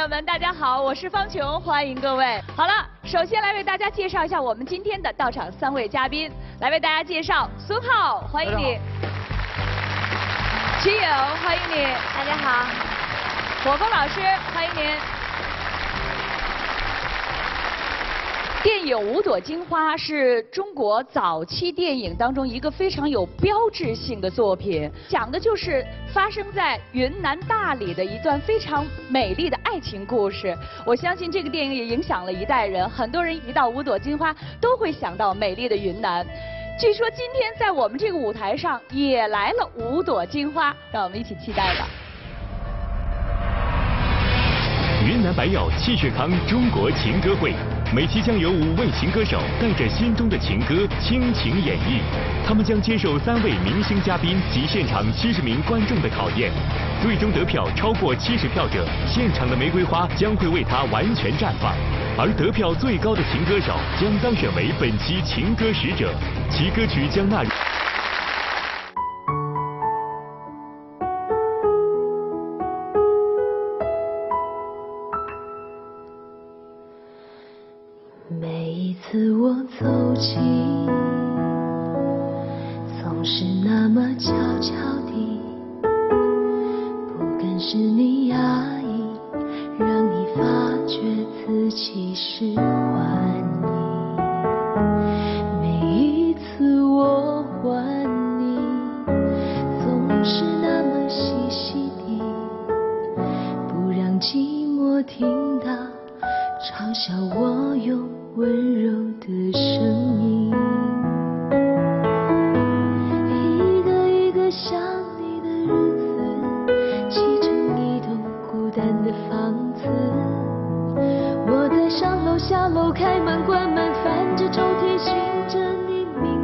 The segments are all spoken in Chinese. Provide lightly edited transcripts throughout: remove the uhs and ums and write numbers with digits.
友们，大家好，我是方琼，欢迎各位。好了，首先来为大家介绍一下我们今天的到场3位嘉宾，来为大家介绍苏浩，欢迎你；曲友，欢迎你；大家好；火风老师，欢迎您。电影《五朵金花》是中国早期电影当中一个非常有标志性的作品，讲的就是发生在云南大理的一段非常美丽的爱情故事。我相信这个电影也影响了一代人，很多人一到五朵金花都会想到美丽的云南。据说今天在我们这个舞台上也来了五朵金花，让我们一起期待吧。 云南白药气血康中国情歌会，每期将有5位情歌手带着心中的情歌倾情演绎，他们将接受3位明星嘉宾及现场70名观众的考验，最终得票超过70票者，现场的玫瑰花将会为他完全绽放，而得票最高的情歌手将当选为本期情歌使者，其歌曲将纳入。 每一次我走近，总是那么悄悄地，不敢使你压抑，让你发觉自己是还你。每一次我还你，总是那么细细地，不让寂寞听到嘲笑我用温柔的声音，一个一个想你的日子，砌成一栋孤单的房子。我在上楼下楼，开门关门，翻着抽屉寻着你名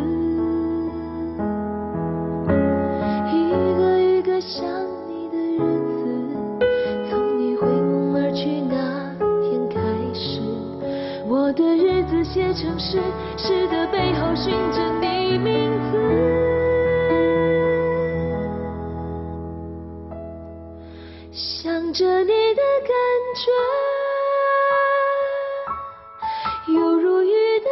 字。一个一个想你的日子，从你回梦而去那天开始。我的日子写成诗，诗的背后寻着你名字。想着你的感觉，犹如雨的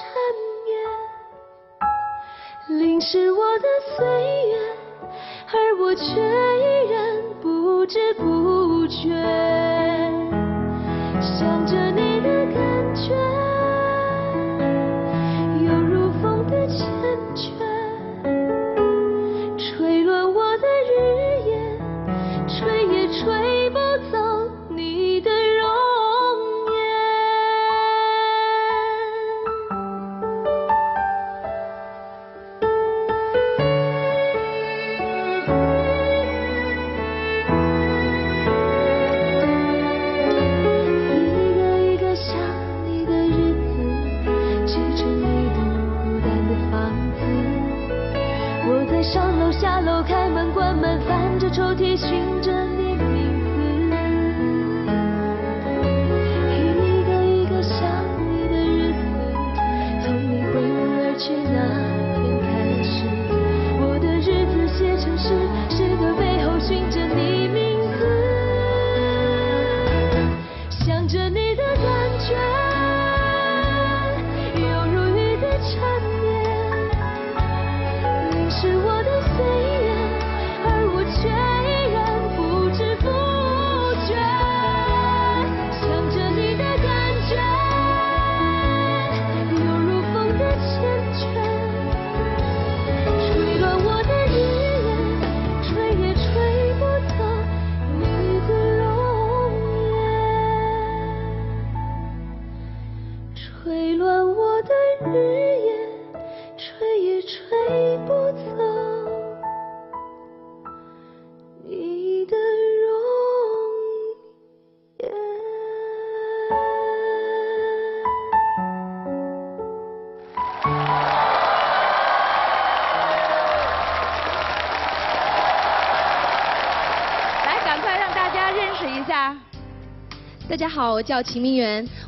缠绵，淋湿我的岁月，而我却依然不知不觉。想着你的感觉，犹如风的缱绻，吹乱我的日夜，吹也吹不走你的容颜。上楼下楼，开门关门，翻着抽屉寻着你名字。一个一个想你的日子，从你回梦而去那天开始。我的日子写成诗，诗的背后寻着你名字。想着你的感觉，犹如雨的缠绵，淋湿我的岁月，而我却依然不知不觉。想着你的感觉，犹如风的缱绻，吹乱我的日夜，吹也吹不走你的容颜。吹乱我的日夜，吹也吹不走你的容颜。 来，赶快让大家认识一下。 大家好，我叫秦明媛，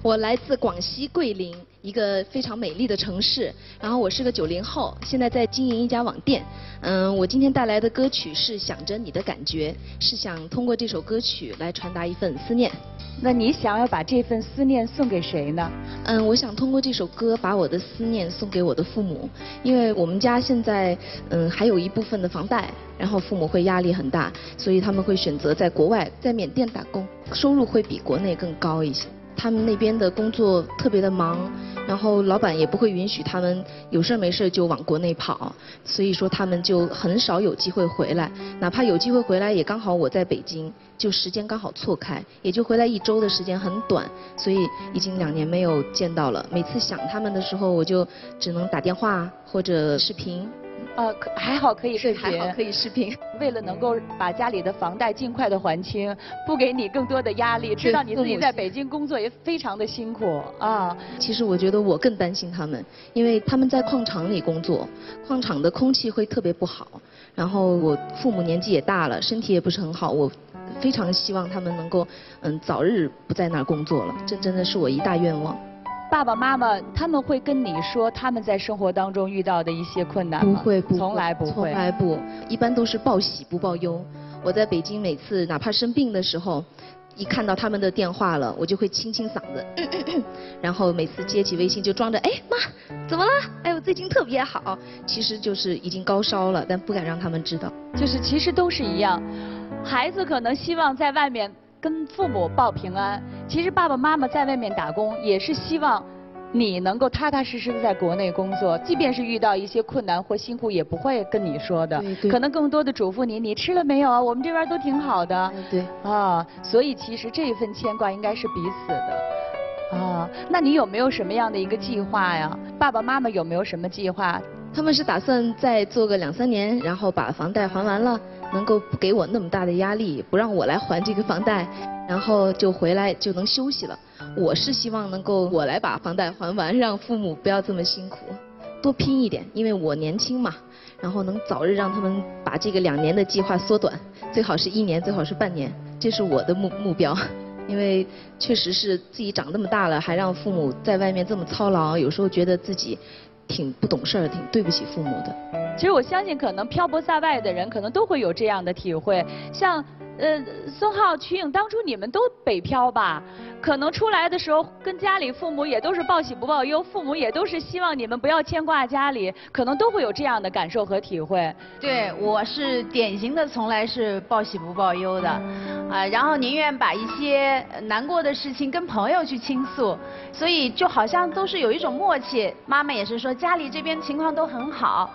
我来自广西桂林，一个非常美丽的城市。然后我是个90后，现在在经营一家网店。我今天带来的歌曲是《想着你的感觉》，是想通过这首歌曲来传达一份思念。 那你想要把这份思念送给谁呢？ 我想通过这首歌把我的思念送给我的父母，因为我们家现在还有一部分的房贷，然后父母会压力很大，所以他们会选择在国外，在缅甸打工，收入会比国内更高一些。他们那边的工作特别的忙，然后老板也不会允许他们有事没事就往国内跑，所以说他们就很少有机会回来，哪怕有机会回来也刚好我在北京，就时间刚好错开，也就回来1周的时间，很短，所以已经2年没有见到了。每次想他们的时候，我就只能打电话或者视频。 还好可以视频， 还好可以视频。 为了能够把家里的房贷尽快的还清，不给你更多的压力，知道你自己在北京工作也非常的辛苦啊。 其实我觉得我更担心他们，因为他们在矿场里工作，矿场的空气会特别不好。然后我父母年纪也大了，身体也不是很好，我非常希望他们能够早日不在那儿工作了，这真的是我一大愿望。 爸爸妈妈他们会跟你说他们在生活当中遇到的一些困难吗？ 不会， 从来不会， 从来不，一般都是报喜不报忧。我在北京每次哪怕生病的时候，一看到他们的电话了，我就会清清嗓子，然后每次接起微信就装着，哎妈，怎么了？哎我最近特别好，其实就是已经高烧了，但不敢让他们知道。 就是其实都是一样，孩子可能希望在外面跟父母报平安，其实爸爸妈妈在外面打工也是希望你能够踏踏实实的在国内工作，即便是遇到一些困难或辛苦也不会跟你说的，可能更多的嘱咐你，你吃了没有啊？我们这边都挺好的。 对。 所以其实这份牵挂应该是彼此的。那你有没有什么样的一个计划呀？爸爸妈妈有没有什么计划？ 他们是打算再做个2、3年，然后把房贷还完了，能够不给我那么大的压力，不让我来还这个房贷，然后就回来就能休息了。我是希望能够我来把房贷还完，让父母不要这么辛苦，多拼一点，因为我年轻嘛，然后能早日让他们把这个2年的计划缩短，最好是1年，最好是半年，这是我的目标。因为确实是自己长这么大了，还让父母在外面这么操劳，有时候觉得自己挺不懂事儿，挺对不起父母的。 其实我相信，可能漂泊在外的人，可能都会有这样的体会。像宋浩、瞿颖，当初你们都北漂吧？可能出来的时候，跟家里父母也都是报喜不报忧，父母也都是希望你们不要牵挂家里，可能都会有这样的感受和体会。 对，我是典型的从来是报喜不报忧的，然后宁愿把一些难过的事情跟朋友去倾诉，所以就好像都是有一种默契。妈妈也是说家里这边情况都很好，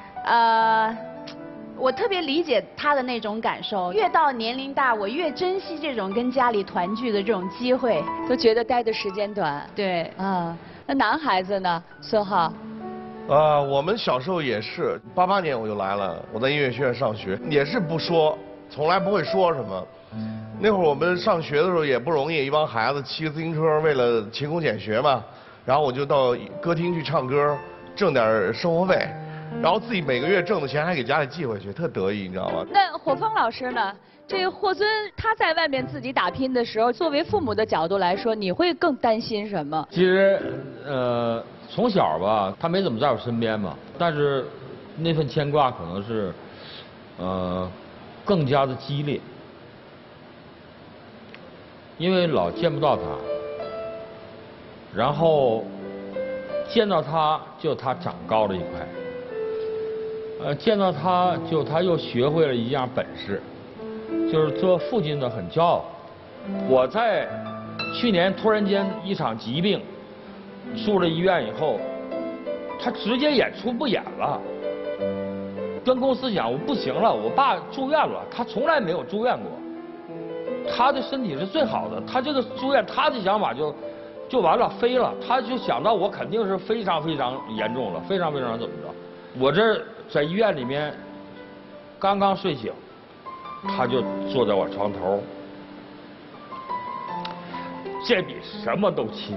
我特别理解他的那种感受，越到年龄大，我越珍惜这种跟家里团聚的这种机会， 都觉得待的时间短。 对， 那男孩子呢，孙浩？ 我们小时候也是，88年我就来了，我在音乐学院上学，也是不说，从来不会说什么。那会儿我们上学的时候也不容易，一帮孩子骑个自行车，为了勤工俭学嘛，然后我就到歌厅去唱歌，挣点生活费。然后自己每个月挣的钱还给家里寄回去，特得意，你知道吗？ 那火峰老师呢？这个霍尊他在外面自己打拼的时候，作为父母的角度来说，你会更担心什么？ 其实，从小吧，他没怎么在我身边嘛，但是那份牵挂可能是，更加的激烈，因为老见不到他，然后见到他就他长高了一块。见到他就他又学会了一样本事，就是做父亲的很骄傲。我在去年突然间一场疾病，住了医院以后，他直接演出不演了，跟公司讲我不行了，我爸住院了，他从来没有住院过，他的身体是最好的，他这个住院他的想法就完了飞了，他就想到我肯定是非常非常严重了，非常非常怎么着，我这在医院里面刚刚睡醒，他就坐在我床头，这比什么都亲。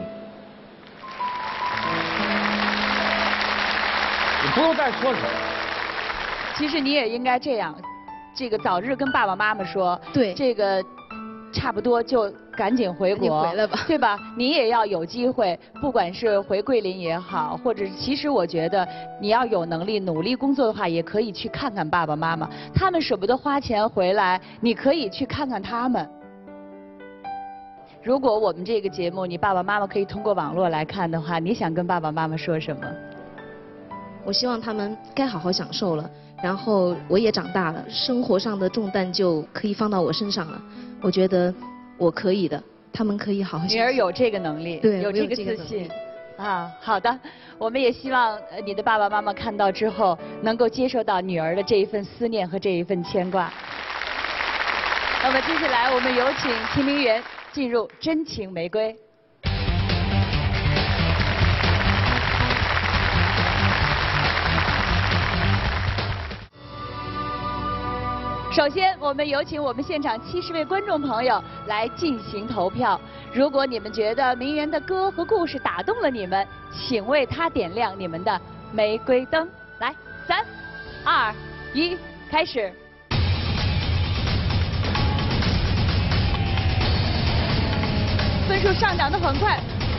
你不用再说什么。 其实你也应该这样，这个早日跟爸爸妈妈说， 对， 这个差不多就赶紧回国， 回来吧， 对吧？你也要有机会，不管是回桂林也好，或者其实我觉得你要有能力努力工作的话，也可以去看看爸爸妈妈，他们舍不得花钱回来，你可以去看看他们。如果我们这个节目你爸爸妈妈可以通过网络来看的话，你想跟爸爸妈妈说什么？ 我希望他们该好好享受了，然后我也长大了，生活上的重担就可以放到我身上了。我觉得我可以的，他们可以好好享受。 女儿有这个能力， 对， 有这个自信。啊，好的，我们也希望你的爸爸妈妈看到之后，能够接受到女儿的这一份思念和这一份牵挂。那么接下来我们有请秦明媛进入真情玫瑰。首先，我们有请我们现场70位观众朋友来进行投票。如果你们觉得名媛的歌和故事打动了你们，请为他点亮你们的玫瑰灯。来，3、2、1，开始。分数上涨得很快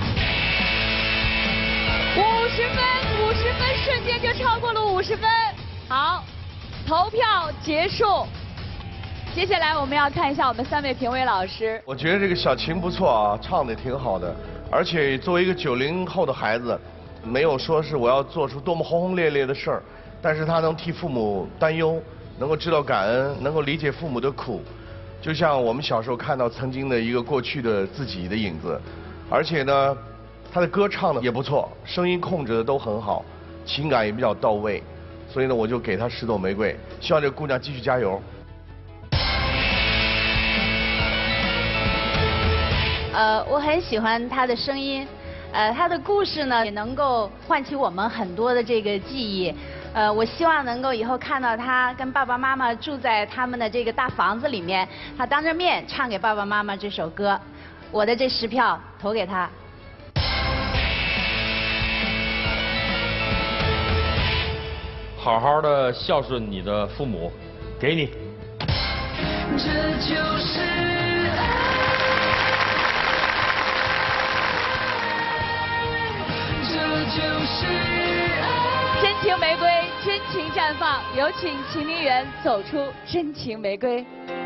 ，50分，瞬间就超过了50分。好，投票结束。接下来我们要看一下我们3位评委老师。 我觉得这个小琴不错啊，唱的挺好的，而且作为一个90后的孩子，没有说是我要做出多么轰轰烈烈的事儿，但是他能替父母担忧，能够知道感恩，能够理解父母的苦，就像我们小时候看到曾经的一个过去的自己的影子。而且呢，他的歌唱的也不错，声音控制的都很好，情感也比较到位，所以呢，我就给他10朵玫瑰，希望这个姑娘继续加油。 我很喜欢她的声音，她的故事呢也能够唤起我们很多的这个记忆。我希望能够以后看到她跟爸爸妈妈住在他们的这个大房子里面，她当着面唱给爸爸妈妈这首歌。我的这10票投给她。 好好的孝顺你的父母，给你。 这就是爱，这就是爱。 真情玫瑰，真情绽放，有请秦明媛走出真情玫瑰。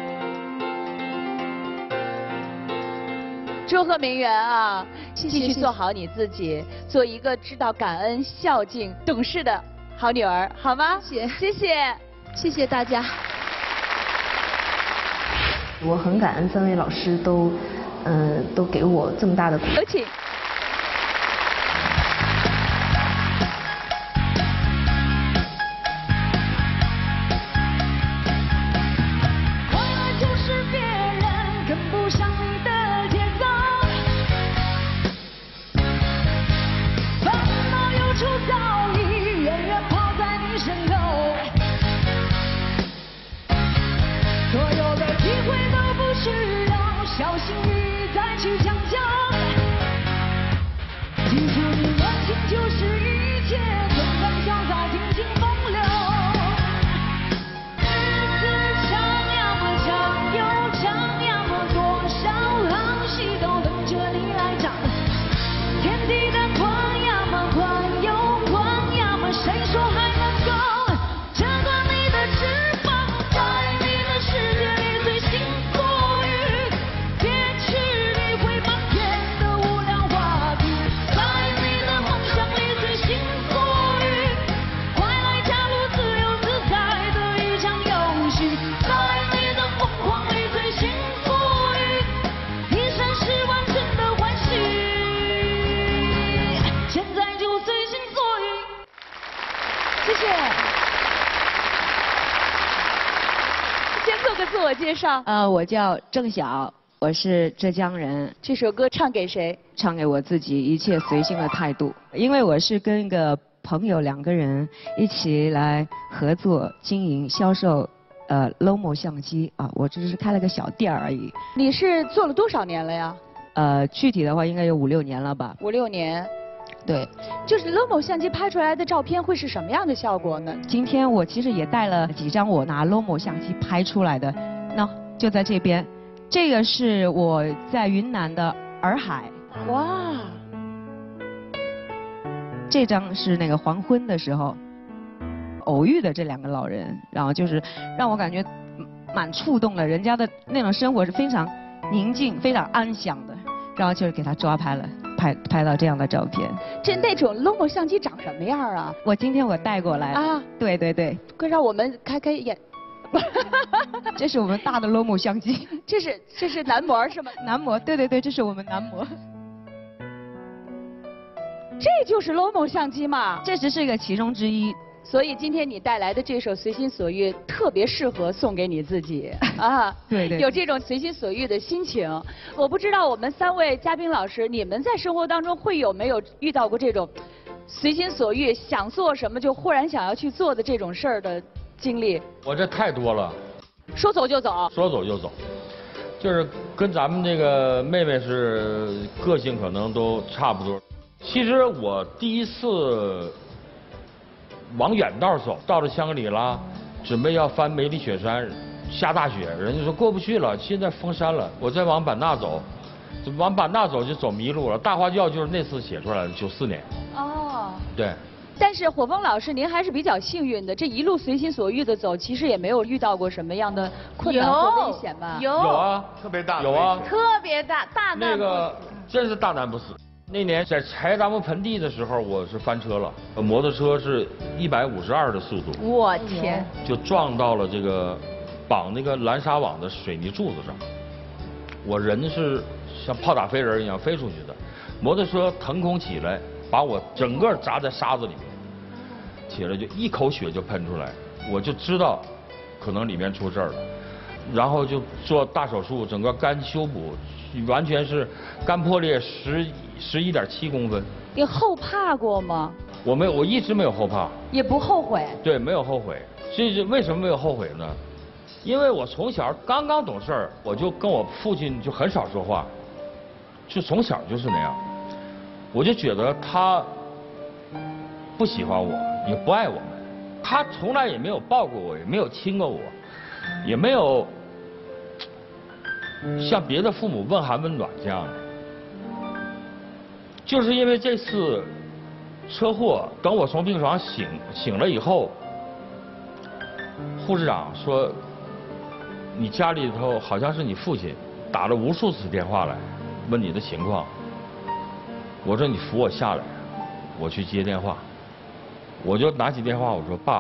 祝贺明媛啊！继续做好你自己，做一个知道感恩、孝敬、懂事的好女儿，好吗？ 谢谢大家。 我很感恩3位老师都给我这么大的鼓励。 有请。自我介绍。 我叫郑晓，我是浙江人。 这首歌唱给谁？ 唱给我自己，一切随心的态度。因为我是跟一个朋友2个人一起来合作经营销售Lomo 相机啊，我只是开了个小店而已。 你是做了多少年了呀？ 具体的话应该有5、6年了吧。 5、6年。 对， 就是 Lomo 相机拍出来的照片会是什么样的效果呢？ 今天我其实也带了几张我拿 Lomo 相机拍出来的，那就在这边， 这个是我在云南的洱海。 哇， 这张是那个黄昏的时候偶遇的这两个老人，然后就是让我感觉蛮触动了，人家的那种生活是非常宁静、非常安详的，然后就是给他抓拍了，拍到这样的照片。 这那种 Lomo 相机长什么样啊？ 今天我带过来啊，对对对， 快让我们开眼。 这是我们大的 Lomo 相机， 这是男模是吗？ 男模，对对对，这是我们男模。 这就是 Lomo 相机嘛？ 这只是一个其中之一。 所以今天你带来的这首《随心所欲》特别适合送给你自己啊！ 对对， 有这种随心所欲的心情。我不知道我们3位嘉宾老师，你们在生活当中没有遇到过这种随心所欲，想做什么就忽然想要去做的这种事儿的经历？ 我这太多了。 说走就走。 说走就走，就是跟咱们那个妹妹是个性可能都差不多。其实我第一次往远道走，到了香格里拉，准备要翻梅里雪山，下大雪，人家说过不去了，现在封山了，我再往版纳走，往版纳走就走迷路了。大花轿就是那次写出来的，94年。哦。对。 但是火风老师，您还是比较幸运的，这一路随心所欲的走，其实也没有遇到过什么样的困难和危险吧？ 有啊， 特别大， 有啊， 特别大难那个真是大难不死。那年在柴达木盆地的时候，我是翻车了，摩托车是152的速度， 我天， 就撞到了这个绑那个蓝纱网的水泥柱子上，我人是像炮打飞人一样飞出去的，摩托车腾空起来，把我整个砸在沙子里面，起来就一口血就喷出来，我就知道可能里面出事儿了，然后就做大手术，整个肝修补，完全是肝破裂11.7公分。 你后怕过吗？ 我一直没有后怕， 也不后悔。 对，没有后悔。这是为什么没有后悔呢？因为我从小刚刚懂事儿，我就跟我父亲就很少说话，就从小就是那样。我就觉得他不喜欢我，也不爱我们，他从来也没有抱过我，也没有亲过我，也没有像别的父母问寒问暖这样的。就是因为这次车祸，等我从病床醒了以后，护士长说，你家里头好像是你父亲打了无数次电话来问你的情况。我说你扶我下来，我去接电话。我就拿起电话，我说爸。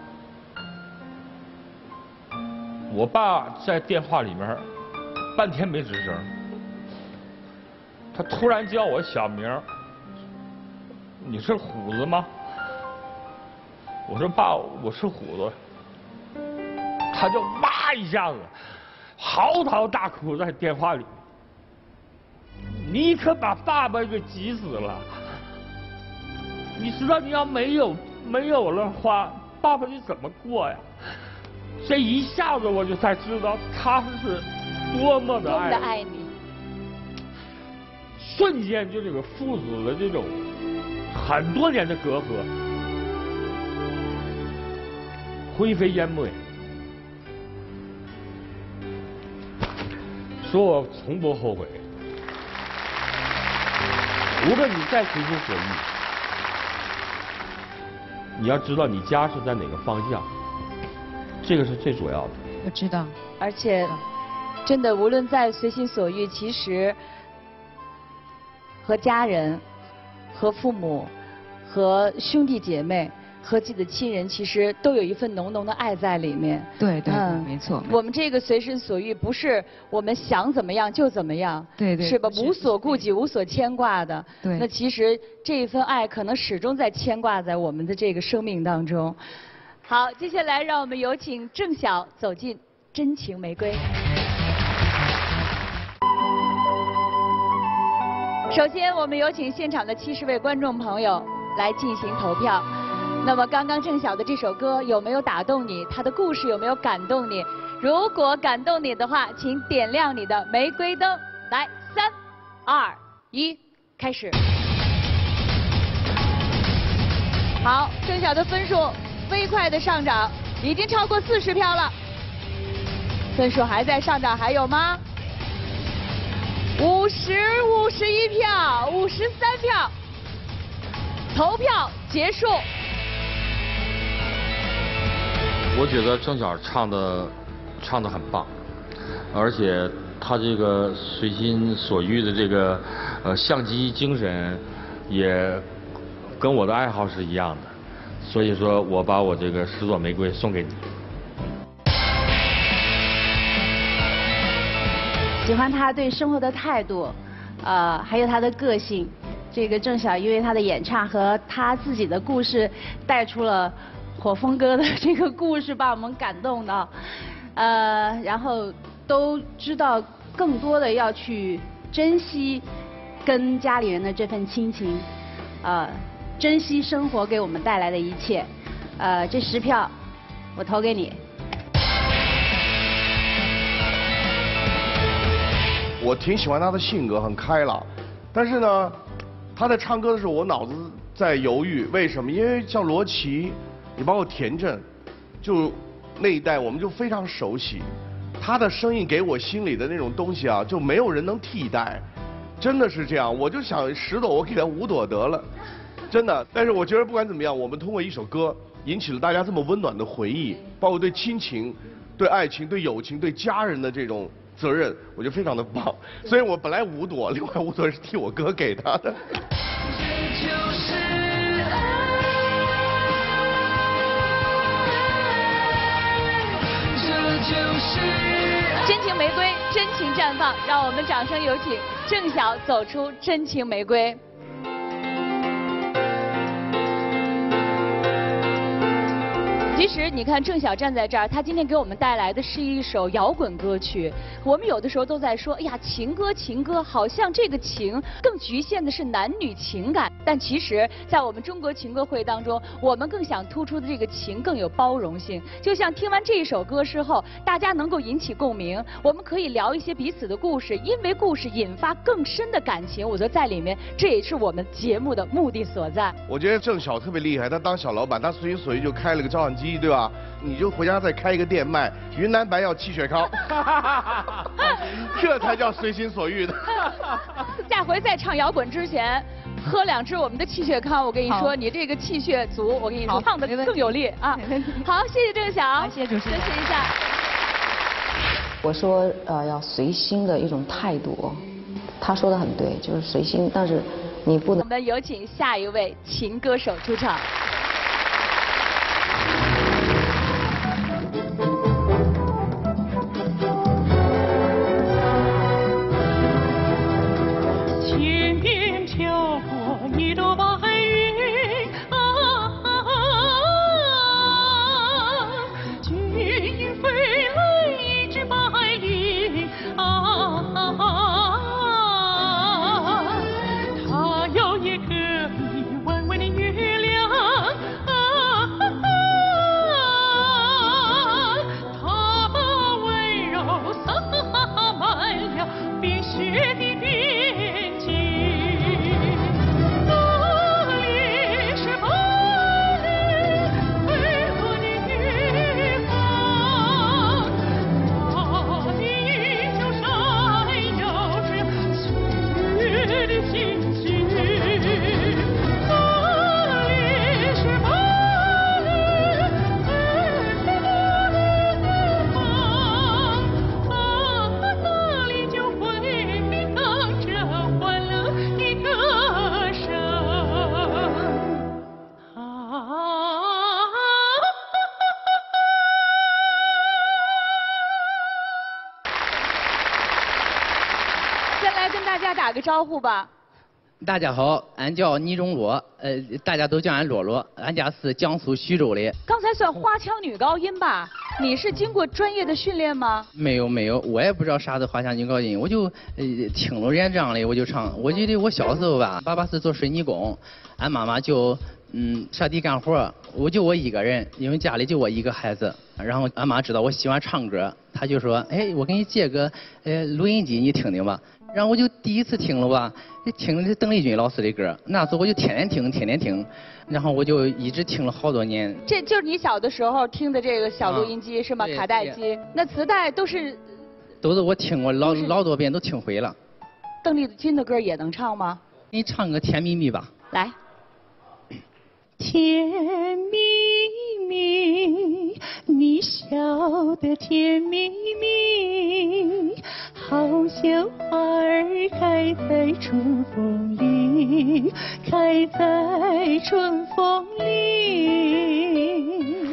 我爸在电话里面半天没吱声，他突然叫我小名，你是虎子吗？我说爸，我是虎子。他就哇一下子嚎啕大哭在电话里。你可把爸爸给急死了！你知道你要没有了话，爸爸你怎么过呀？这一下子我就才知道他是多么的爱你， 瞬间就这个父子的这种很多年的隔阂灰飞烟灭。说我从不后悔。无论你再随心所欲，你要知道你家是在哪个方向，这个是最主要的。 我知道。 而且，真的无论再随心所欲，其实和家人、和父母、和兄弟姐妹、和自己的亲人，其实都有一份浓浓的爱在里面。 对对，没错。 我们这个随心所欲，不是我们想怎么样就怎么样， 对对， 是吧？无所顾忌、无所牵挂的。 对。 那其实这一份爱，可能始终在牵挂在我们的这个生命当中。好，接下来让我们有请郑晓走进《真情玫瑰》。首先，我们有请现场的70位观众朋友来进行投票。那么刚刚郑晓的这首歌有没有打动你？他的故事有没有感动你？如果感动你的话，请点亮你的玫瑰灯。来，3、2、1，开始。好，郑晓的分数飞快的上涨，已经超过40票了。分数还在上涨，还有吗？ 51票，53票，投票结束。 我觉得郑晓唱的很棒，而且他这个随心所欲的这个相机精神，也跟我的爱好是一样的，所以说我把我这个10朵玫瑰送给你。 喜欢他对生活的态度，还有他的个性。这个郑晓因为他的演唱和他自己的故事，带出了火风哥的这个故事，把我们感动到。然后都知道更多的要去珍惜跟家里人的这份亲情，珍惜生活给我们带来的一切。这10票我投给你。 我挺喜欢他的性格，很开朗，但是呢，他在唱歌的时候，我脑子在犹豫，为什么？因为像罗琦，你包括田震，就那一代我们就非常熟悉，他的声音给我心里的那种东西啊，就没有人能替代，真的是这样。我就想10朵，我给他5朵得了，真的。但是我觉得不管怎么样，我们通过一首歌引起了大家这么温暖的回忆，包括对亲情、对爱情、对友情、对家人的这种责任，我觉得非常的棒。所以我本来5朵，另外5朵是替我哥给他的。 真情玫瑰，真情绽放，让我们掌声有请郑晓走出真情玫瑰。其实你看郑晓站在这儿，他今天给我们带来的是一首摇滚歌曲。我们有的时候都在说，哎呀，情歌，情歌，好像这个情更局限的是男女情感。但其实，在我们中国情歌会当中，我们更想突出的这个情更有包容性。就像听完这一首歌之后，大家能够引起共鸣，我们可以聊一些彼此的故事，因为故事引发更深的感情。我觉得在里面，这也是我们节目的目的所在。 我觉得郑晓特别厉害，他当小老板，他随心所欲就开了个照相机，对吧？你就回家再开一个店卖云南白药气血康，这才叫随心所欲的。 下回再唱摇滚之前，喝2支我们的气血康，我跟你说，你这个气血足，我跟你说，唱的更有力啊！好，谢谢郑晓， 谢谢主持人， 支持一下。 我说要随心的一种态度，他说的很对，就是随心，但是你不能。 我们有请下一位情歌手出场。打个招呼吧。 大家好，俺叫倪荣罗，大家都叫俺罗罗，俺家是江苏徐州的。 刚才算花腔女高音吧？你是经过专业的训练吗？ 没有，我也不知道啥是花腔女高音，我就听了人家这样的我就唱。我记得我小时候吧，爸爸是做水泥工，俺妈妈就上地干活，我一个人，因为家里就我一个孩子。然后俺妈知道我喜欢唱歌，她就说，哎，我给你借个录音机，你听听吧。然后我就第一次听了吧，听的是邓丽君老师的歌，那时候我就天天听，然后我就一直听了好多年。 这就是你小的时候听的这个小录音机是吗？卡带机？那磁带都是我听过老多遍，都听回了。 邓丽君的歌也能唱吗？ 你唱个《甜蜜蜜》吧。 来。 甜蜜蜜，你笑得甜蜜蜜，好像花儿开在春风里，开在春风里。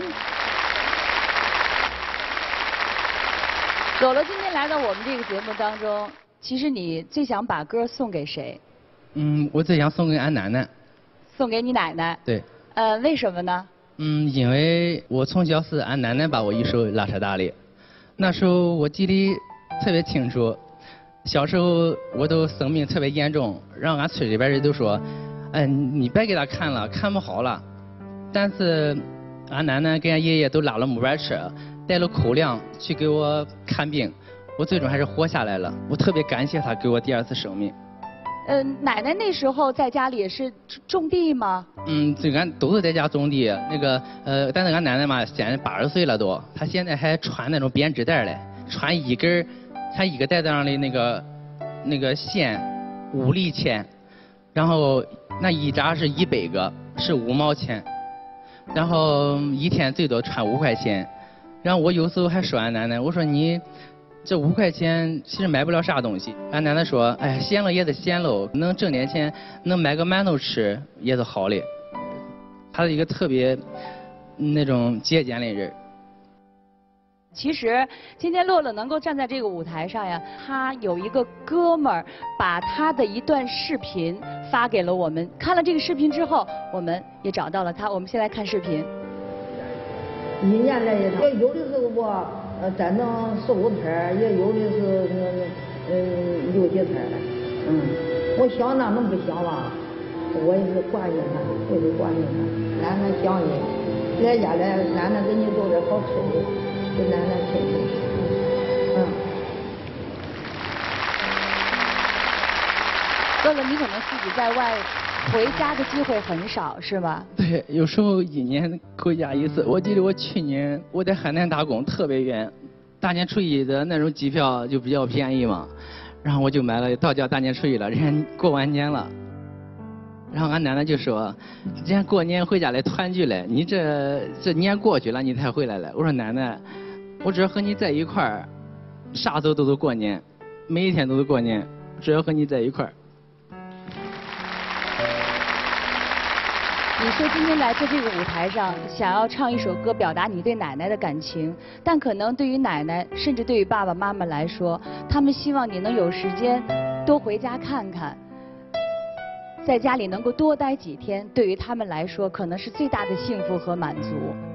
朵朵今天来到我们这个节目当中，其实你最想把歌送给谁？ 我最想送给俺奶奶。 送给你奶奶？ 对。 为什么呢？ 因为我从小是俺奶奶把我一手拉扯大的，那时候我记得特别清楚。小时候我都生病特别严重，让俺村里边人都说，你别给他看了，看不好了。但是俺奶奶跟俺爷爷都拉了木板车，带了口粮去给我看病，我最终还是活下来了。我特别感谢他给我第2次生命。 奶奶那时候在家里也是种地吗？ 这俺都是在家种地。但是俺奶奶嘛，现在80岁了都，她现在还穿那种编织袋嘞，穿一根，她一个袋子上的那个线5厘钱，然后那一扎是100个，是5毛钱，然后一天最多穿5块钱。然后我有时候还说俺奶奶，我说你。这5块钱其实买不了啥东西，俺奶奶说，哎，闲了也是闲喽，能挣点钱，能买个馒头吃也是好的。她是一个特别那种节俭的人。 其实今天乐乐能够站在这个舞台上呀，他有一个哥们儿把他的一段视频发给了我们。看了这个视频之后，我们也找到了他。我们先来看视频。 1年来一趟，有的时候我。站到15摊，也有的是6、7摊。我想那能不想吧？我也是挂念他，我是挂念他。奶奶想你，来家来，奶奶给你做点好吃的，给奶奶吃吃。 乐乐，你可能自己在外回家的机会很少，是吧？ 对，有时候1年回家1次。我记得我去年我在海南打工，特别远，大年初一的那种机票就比较便宜嘛，然后我就买了，到家大年初一了，人家过完年了，然后俺奶奶就说，人家过年回家来团聚来，你这年过去了你才回来了。我说奶奶，我只要和你在一块儿，啥时候都是过年，每一天都是过年，只要和你在一块儿。 你说今天来到这个舞台上，想要唱一首歌表达你对奶奶的感情，但可能对于奶奶，甚至对于爸爸妈妈来说，他们希望你能有时间多回家看看，在家里能够多待几天，对于他们来说，可能是最大的幸福和满足。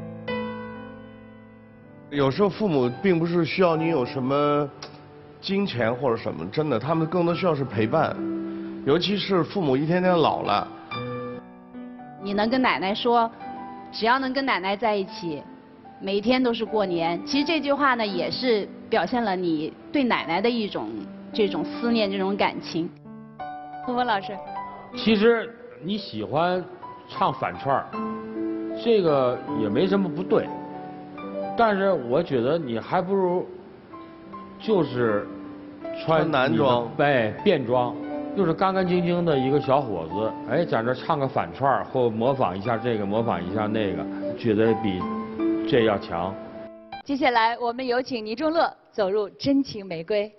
有时候父母并不是需要你有什么金钱或者什么，真的，他们更多需要是陪伴，尤其是父母一天天老了。 你能跟奶奶说，只要能跟奶奶在一起，每一天都是过年。其实这句话呢，也是表现了你对奶奶的一种这种思念、这种感情。 洪峰老师， 其实你喜欢唱反串，这个也没什么不对，但是我觉得你还不如就是穿男装， 便装。就是干干净净的一个小伙子，哎，在那唱个反串或模仿一下这个，模仿一下那个，觉得比这要强。 接下来我们有请倪仲乐走入《真情玫瑰》。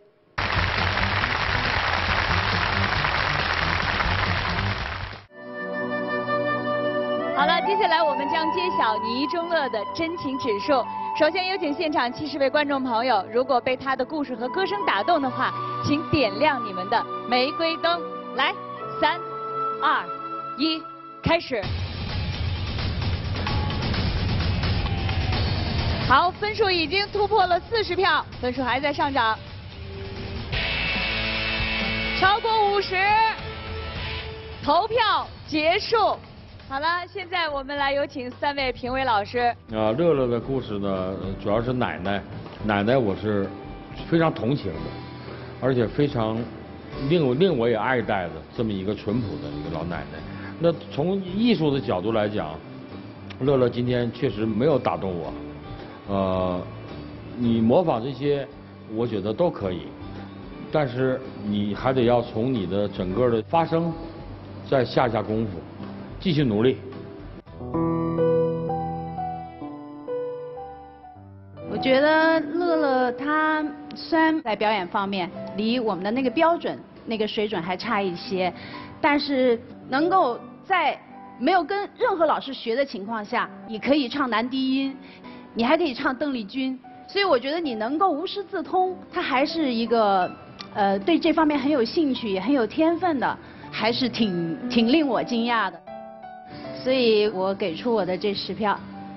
好了，接下来我们将揭晓倪仲乐的真情指数。首先有请现场70位观众朋友，如果被他的故事和歌声打动的话，请点亮你们的玫瑰灯。来，3、2、1，开始。好，分数已经突破了40票，分数还在上涨，超过50，投票结束。好了，现在我们来有请3位评委老师。 乐乐的故事呢，主要是奶奶我是非常同情的，而且非常令我也爱戴的这么一个淳朴的一个老奶奶。那从艺术的角度来讲，乐乐今天确实没有打动我。你模仿这些，我觉得都可以， 但是你还得要从你的整个的发声再下功夫，继续努力。 我觉得乐乐他虽然在表演方面离我们的那个标准、那个水准还差一些，但是能够在没有跟任何老师学的情况下，你可以唱男低音，你还可以唱邓丽君，所以我觉得你能够无师自通，他还是一个对这方面很有兴趣也很有天分的，还是挺令我惊讶的，所以我给出我的这10票。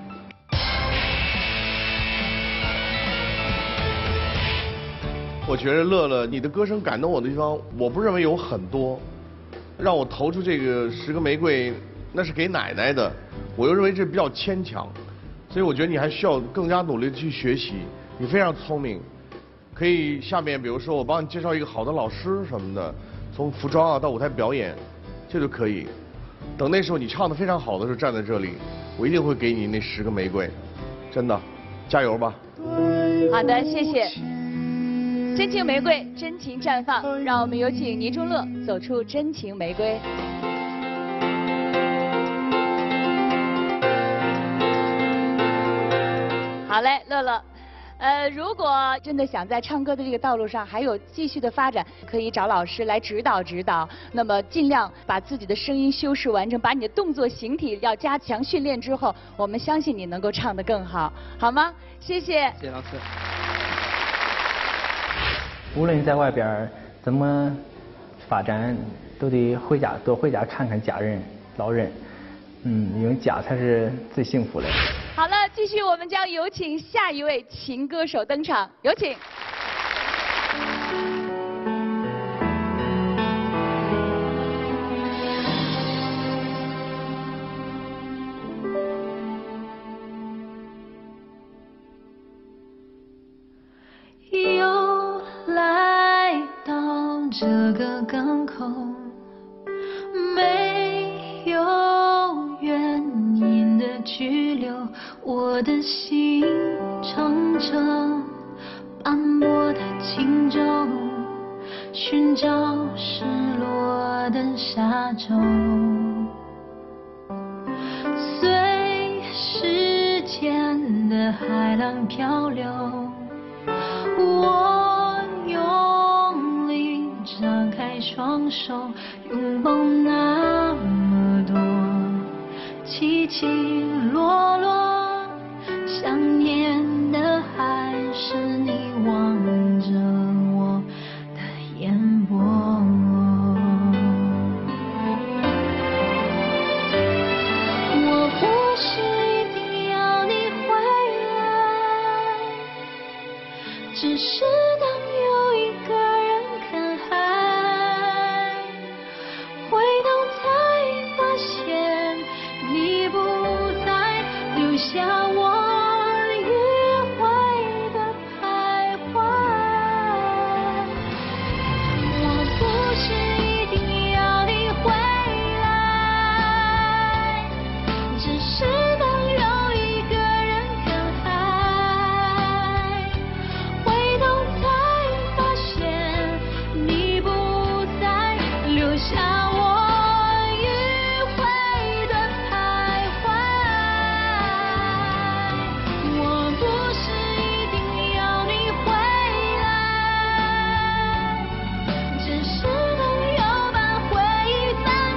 我觉得乐乐，你的歌声感动我的地方，我不认为有很多，让我投出这个10个玫瑰，那是给奶奶的，我又认为这比较牵强，所以我觉得你还需要更加努力的去学习。你非常聪明，可以下面比如说我帮你介绍一个好的老师什么的，从服装啊到舞台表演，这就可以。等那时候你唱得非常好的时候站在这里，我一定会给你那10个玫瑰，真的，加油吧。 好的，谢谢。真情玫瑰，真情绽放，让我们有请倪珠乐走出真情玫瑰。好嘞，乐乐。如果真的想在唱歌的这个道路上还有继续的发展，可以找老师来指导指导。那么尽量把自己的声音修饰完整，把你的动作形体要加强训练之后，我们相信你能够唱得更好，好吗？谢谢。 谢谢老师。无论在外边怎么发展，都得多回家看看家人、老人，因为家才是最幸福的。 好了，继续我们将有请下一位情歌手登场，有请。 又来到这个港口，没有原因的拘留，我的心乘着斑驳的轻舟，寻找失落的沙洲，随时间的海浪漂流，我用力张开双手，拥抱那么多起起落落，想念的还是你望着我的眼波。我不是一定要你回来，只是当有一个人看海，回头才发现你不再留下我迂回的徘徊。我不是一定要你回来，只是当有一个人看海，回头才发现你不再留下我迂回的徘徊。我不是一定要你回来，只是能有把回忆翻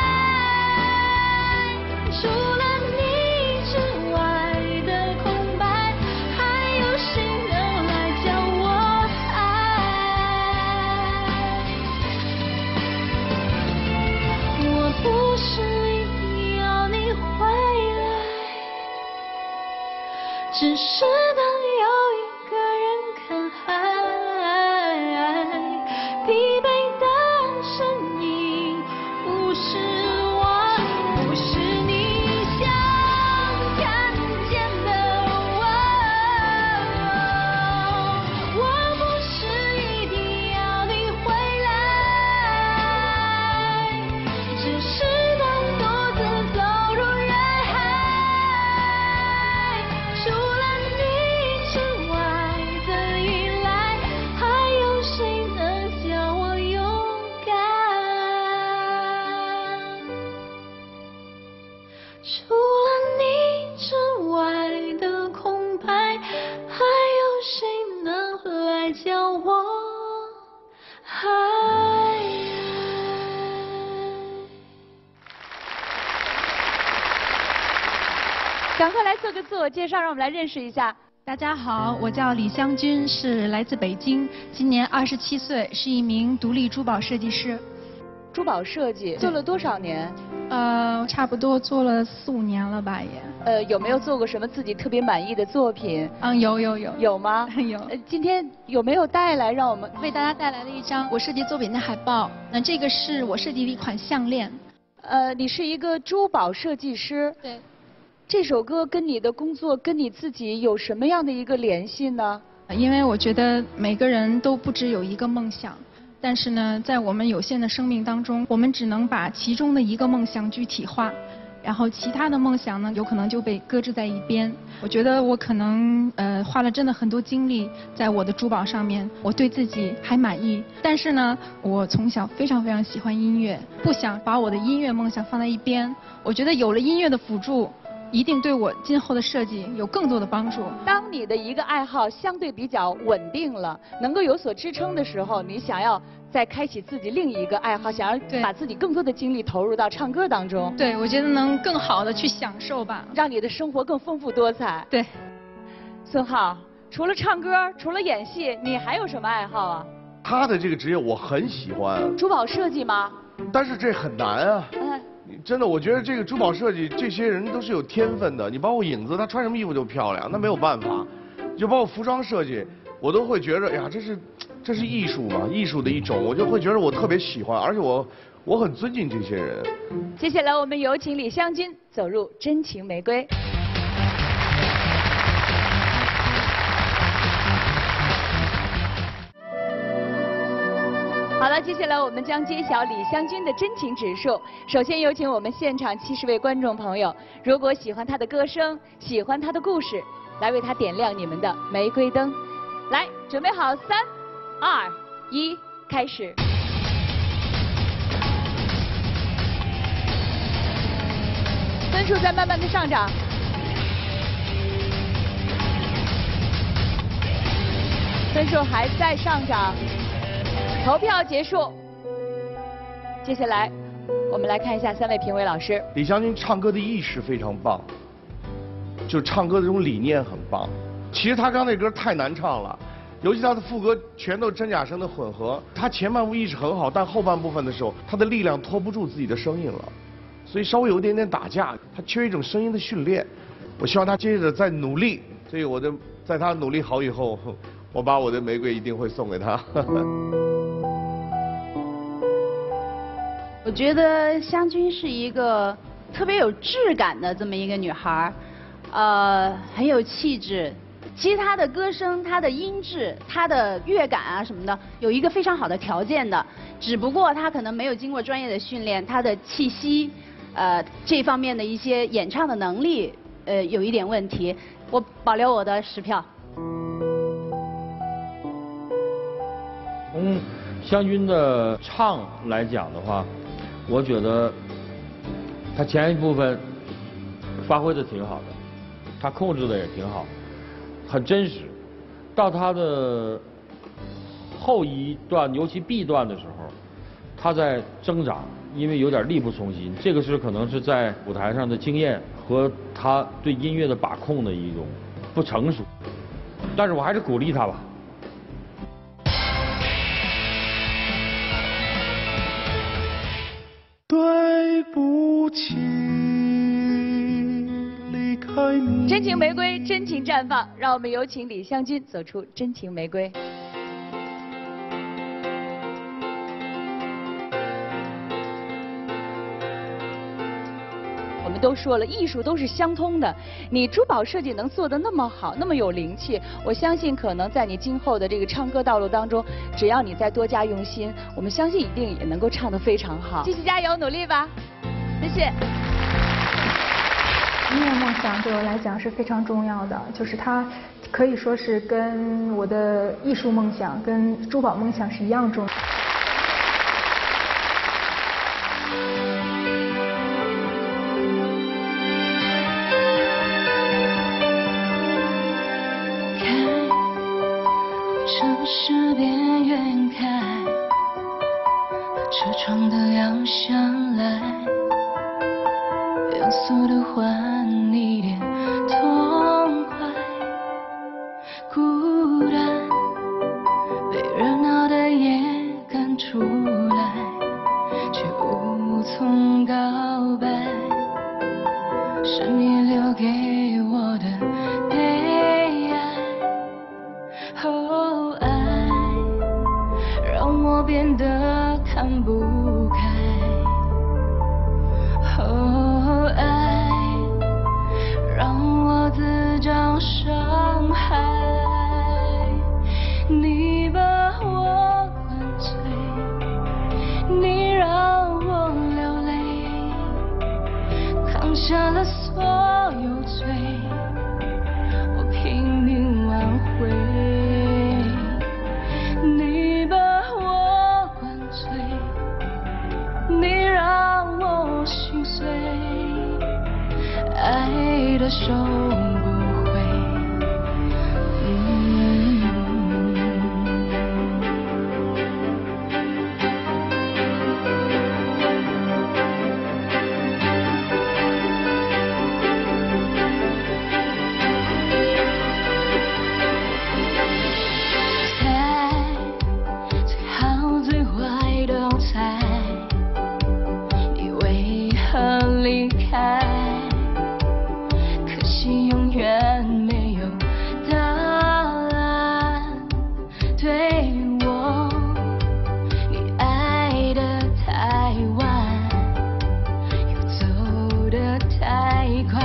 开，除了你之外的空白，还有谁能来将我爱？我不是一定要你回来，只是当有一个人看海，疲惫的身影不是我，不是你想看见的我。我不是一定要你回来，只是当独自走入人海，除了你除了你之外的空白，还有谁能来将我爱？ 赶快来做个自我介绍，让我们来认识一下。 大家好，我叫李香君，是来自北京，今年27岁，是一名独立珠宝设计师。 珠宝设计做了多少年？ 差不多做了4、5年了吧也。 有没有做过什么自己特别满意的作品？ 有。 有吗？ 有。 今天有没有带来？让我们为大家带来了一张我设计作品的海报。那这个是我设计的一款项链。 你是一个珠宝设计师。 对。 这首歌跟你的工作、跟你自己有什么样的一个联系呢？ 因为我觉得每个人都不只有一个梦想，但是呢，在我们有限的生命当中，我们只能把其中的一个梦想具体化，然后其他的梦想呢，有可能就被搁置在一边。我觉得我可能花了真的很多精力在我的珠宝上面，我对自己还满意。但是呢，我从小非常非常喜欢音乐，不想把我的音乐梦想放在一边。我觉得有了音乐的辅助，一定对我今后的设计有更多的帮助。 当你的一个爱好相对比较稳定了，能够有所支撑的时候，你想要再开启自己另一个爱好，想要把自己更多的精力投入到唱歌当中。 对，我觉得能更好的去享受吧， 让你的生活更丰富多彩。 对。 孙浩，除了唱歌，除了演戏，你还有什么爱好啊？ 他的这个职业我很喜欢。 珠宝设计吗？ 但是这很难啊。真的，我觉得这个珠宝设计，这些人都是有天分的。你包括影子，他穿什么衣服就漂亮，那没有办法。就包括服装设计，我都会觉得，呀，这是艺术嘛，艺术的一种，我就会觉得我特别喜欢，而且我很尊敬这些人。 接下来我们有请李香君走入《真情玫瑰》。好了，接下来我们将揭晓李香君的真情指数。首先有请我们现场70位观众朋友，如果喜欢她的歌声，喜欢她的故事，来为她点亮你们的玫瑰灯。来，准备好，3、2、1，开始。分数在慢慢的上涨。分数还在上涨。投票结束，接下来我们来看一下3位评委老师。 李香君唱歌的意识非常棒，就唱歌的这种理念很棒。其实他刚那歌太难唱了，尤其他的副歌全都是真假声的混合。他前半部意识很好，但后半部分的时候，他的力量拖不住自己的声音了，所以稍微有一点点打架。他缺一种声音的训练。我希望他接着再努力，所以在他努力好以后，我把我的玫瑰一定会送给他。 我觉得香君是一个特别有质感的这么一个女孩，很有气质。其实她的歌声、她的音质、她的乐感啊什么的，有一个非常好的条件的，只不过她可能没有经过专业的训练，她的气息，这方面的一些演唱的能力，有一点问题。我保留我的10票。 从香君的唱来讲的话，我觉得他前一部分发挥的挺好的，他控制的也挺好，很真实。到他的后一段，尤其 B 段的时候，他在挣扎，因为有点力不从心。这个是可能是在舞台上的经验和他对音乐的把控的一种不成熟。但是我还是鼓励他吧。 对不起，离开你。 真情玫瑰，真情绽放，让我们有请李香君走出真情玫瑰。我们都说了，艺术都是相通的。你珠宝设计能做得那么好，那么有灵气，我相信可能在你今后的这个唱歌道路当中，只要你再多加用心，我们相信一定也能够唱得非常好。继续加油，努力吧！谢谢。 音乐梦想对我来讲是非常重要的，就是它可以说是跟我的艺术梦想、跟珠宝梦想是一样重要。 是边缘开，把车窗都摇下来，用速度换一点痛快。孤单被热闹的夜赶出来，却无从告白，是你留给我的悲哀。哦，爱让我变得看不开。哦，爱让我自找伤害。你把我灌醉，你让我流泪，扛下了所有罪，我拼命挽回。你把我灌醉，你让我心碎，爱的收不回。可惜永远没有答案。对我，你爱得太晚，又走得太快，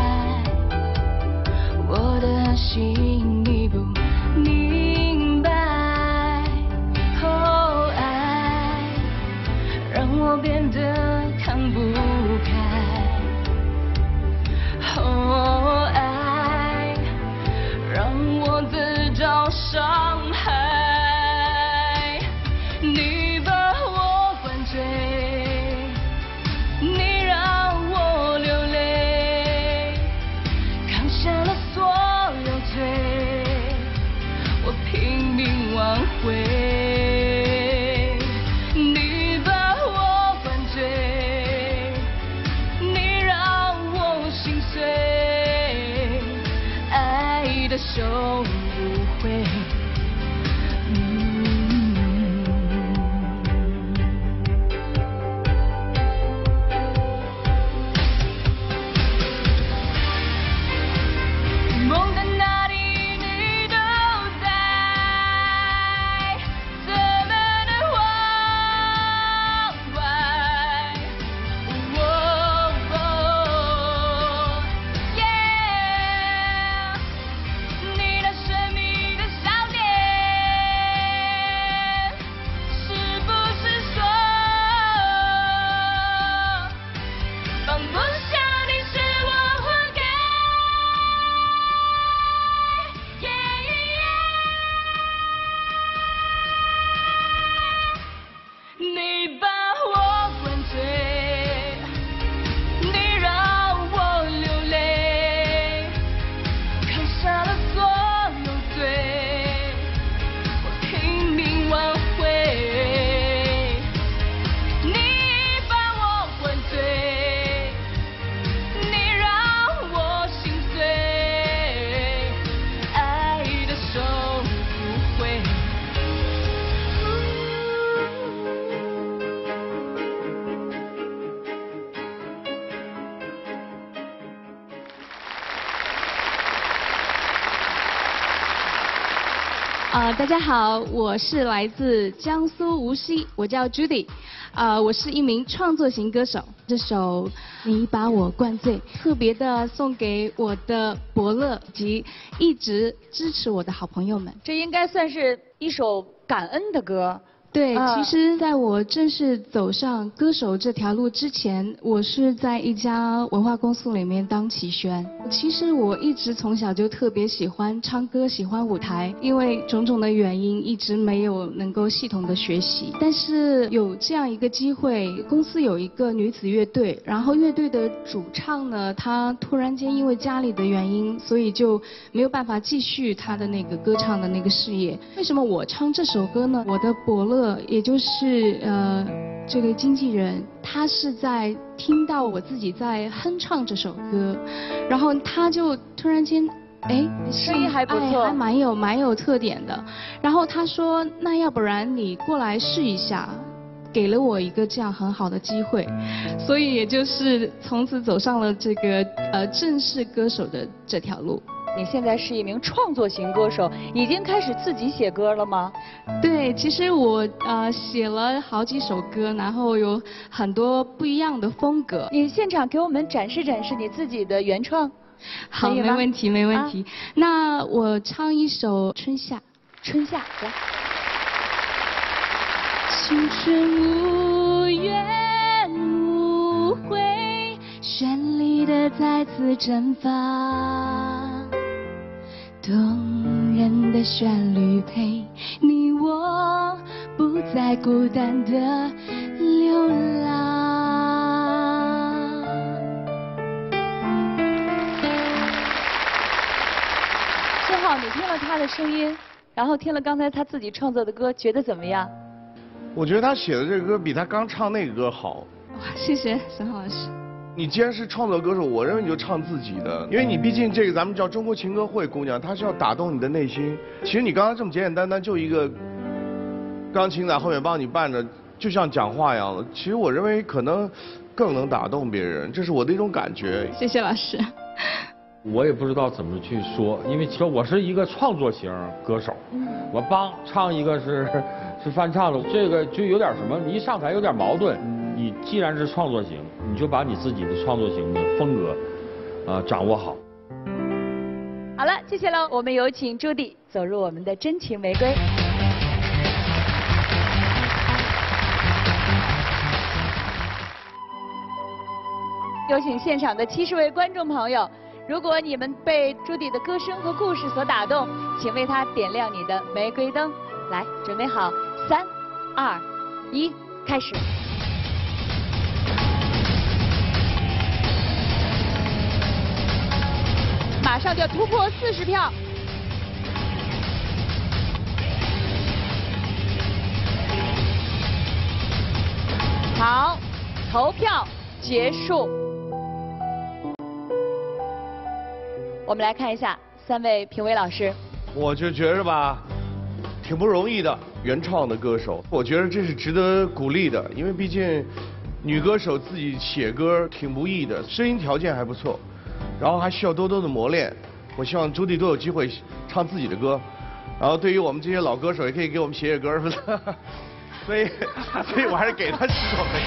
我的心你不明白。哦，爱让我变得看不开。哦，爱让我自找伤害。你把我灌醉，你让我流泪，扛下了所有罪，我拼命挽回。你把我灌醉，你让我心碎，爱的收不回。梦的哪里你都在，怎么能忘怀？你那神秘的笑脸，是不是说放不下你是我活该？你把我灌醉，你让我流泪，扛下了所有罪，我拼命挽回。你把我灌醉，你让我心碎，爱的收不回。 大家好，我是来自江苏无锡，我叫 Judy，我是一名创作型歌手。这首《你把我灌醉》特别的送给我的伯乐及一直支持我的好朋友们。 这应该算是一首感恩的歌。 对，其实在我正式走上歌手这条路之前，我是在一家文化公司里面当期宣。其实我一直从小就特别喜欢唱歌，喜欢舞台，因为种种的原因一直没有能够系统的学习。但是有这样一个机会，公司有一个女子乐队，然后乐队的主唱呢，她突然间因为家里的原因，所以就没有办法继续她的那个歌唱的那个事业。为什么我唱这首歌呢？我的伯乐。也就是这个经纪人，他是在听到我自己在哼唱这首歌，然后他就突然间，哎， 声音还不错， 还蛮有特点的。然后他说，那要不然你过来试一下，给了我一个这样很好的机会，所以也就是从此走上了这个正式歌手的这条路。 你现在是一名创作型歌手，已经开始自己写歌了吗？ 对，其实我写了好几首歌，然后有很多不一样的风格。 你现场给我们展示展示你自己的原创， 好，没问题，没问题。那我唱一首《春夏》。 春夏，来。 青春无怨无悔，绚丽的再次绽放。动人的旋律陪你我，不再孤单的流浪。 正好你听了他的声音，然后听了刚才他自己创作的歌，觉得怎么样？ 我觉得他写的这个歌比他刚唱那个歌好。 哇，谢谢沈浩老师。 你既然是创作歌手，我认为你就唱自己的，因为你毕竟这个咱们叫中国情歌会姑娘，她是要打动你的内心。其实你刚刚这么简简单单就一个钢琴在后面帮你伴着，就像讲话一样的。其实我认为可能更能打动别人，这是我的一种感觉。 谢谢老师。 我也不知道怎么去说，因为说我是一个创作型歌手，我帮唱一个是翻唱的，这个就有点什么，你一上台有点矛盾。你既然是创作型，你就把你自己的创作型的风格，掌握好。 好了，接下来我们有请朱迪走入我们的真情玫瑰。有请现场的70位观众朋友，如果你们被朱迪的歌声和故事所打动，请为他点亮你的玫瑰灯。来，准备好，3、2、1，开始。马上就要突破40票，好，投票结束。我们来看一下3位评委老师。 我就觉着吧，挺不容易的，原创的歌手，我觉得这是值得鼓励的，因为毕竟女歌手自己写歌挺不易的，声音条件还不错。然后还需要多多的磨练，我希望朱迪多有机会唱自己的歌，然后对于我们这些老歌手也可以给我们写歌，所以我还是给他10首玫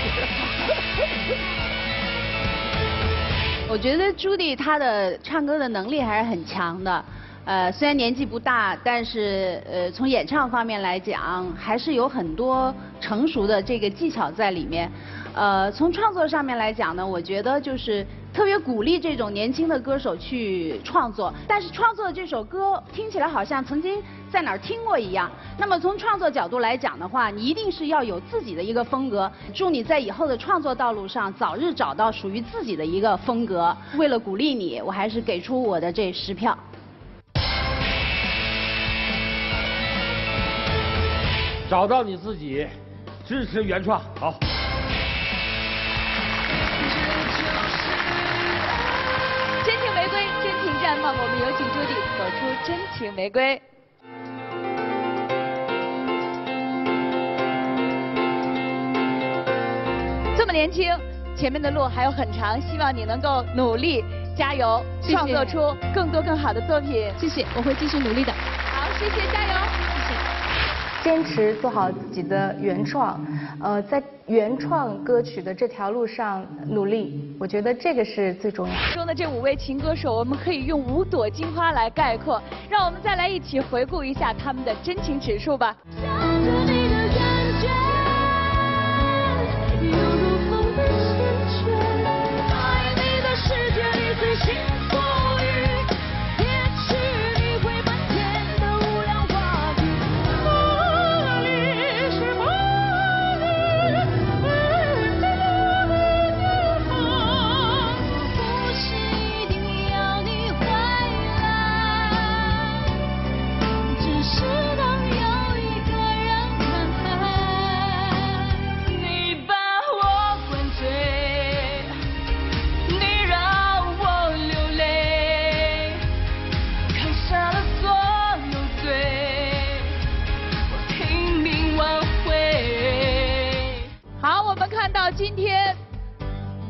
瑰。 我觉得朱迪她的唱歌的能力还是很强的，虽然年纪不大，但是从演唱方面来讲，还是有很多成熟的这个技巧在里面。从创作上面来讲呢，我觉得就是特别鼓励这种年轻的歌手去创作，但是创作的这首歌听起来好像曾经在哪儿听过一样。那么从创作角度来讲的话，你一定是要有自己的一个风格。祝你在以后的创作道路上早日找到属于自己的一个风格。为了鼓励你，我还是给出我的这10票。 找到你自己，支持原创，好。 真情玫瑰，真情绽放，我们有请朱迪走出真情玫瑰。这么年轻，前面的路还有很长，希望你能够努力加油， 谢谢， 创作出更多更好的作品。 谢谢，我会继续努力的。 好，谢谢，加油！谢谢。 坚持做好自己的原创，在原创歌曲的这条路上努力，我觉得这个是最重要的。 中的这5位情歌手，我们可以用5朵金花来概括，让我们再来一起回顾一下他们的真情指数吧。 想着你的感觉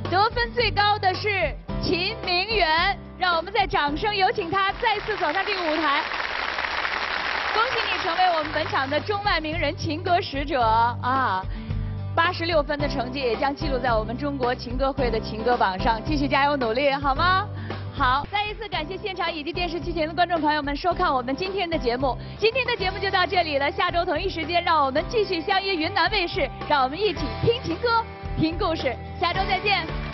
得分最高的是秦明远，让我们在掌声有请他再次走上这个舞台。恭喜你成为我们本场的中外名人情歌使者啊！86分的成绩也将记录在我们中国情歌会的情歌榜上，继续加油努力，好吗？好，再一次感谢现场以及电视机前的观众朋友们收看我们今天的节目。今天的节目就到这里了，下周同一时间，让我们继续相约云南卫视，让我们一起听情歌、听故事，下周再见。